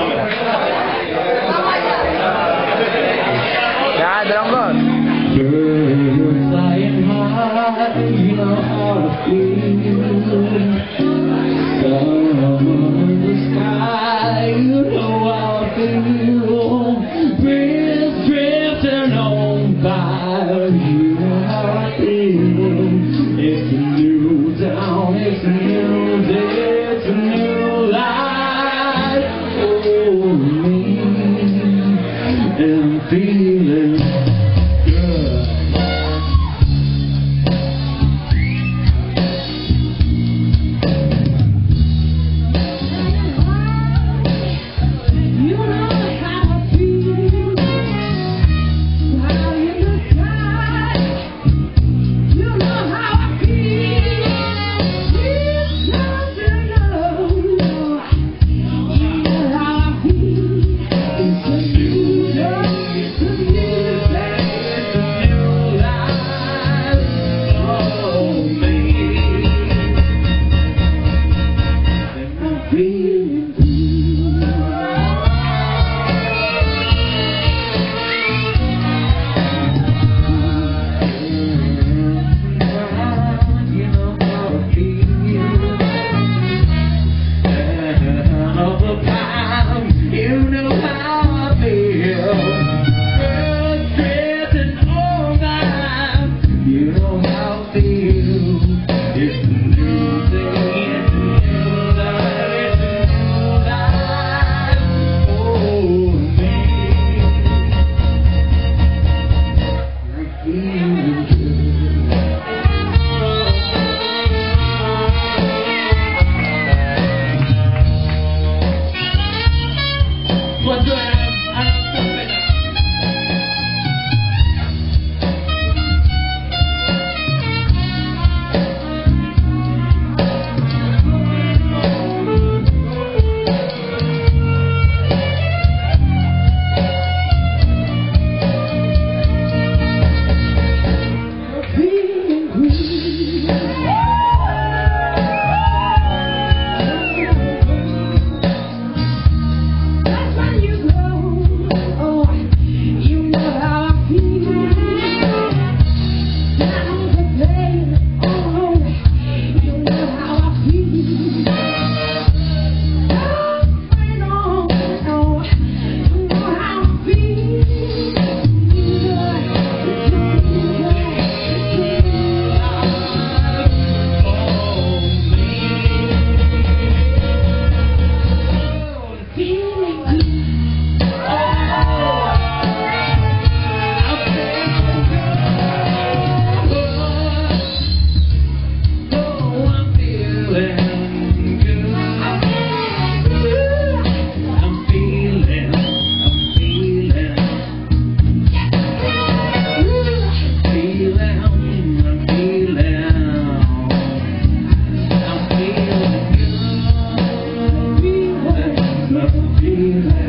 Ya, Drongkot. Birds flying high, you know how to feel. Sun in the sky, you know how I feel. Breeze drifting on by, you know how I feel. It's a new dawn, it's a new day, it's a new life for me, and I'm feeling good. You know how I feel, high in the sky. You know how I feel. It's something new. You know how I feel. It's a new day, it's a new day, it's a new life for me, and I'm feeling good. You know how I feel. And all the time, you know how I feel. Birds drifting all night, you know how I feel. It's a new day, it's a new life, it's a new life for me. I'm feeling good. What's good? I'm stupid. Feeling good. That's when you go. Oh, you know how I feel. Down the pain. Oh, you know how I feel. On and on. Oh, you know how I feel. Feeling good. Feeling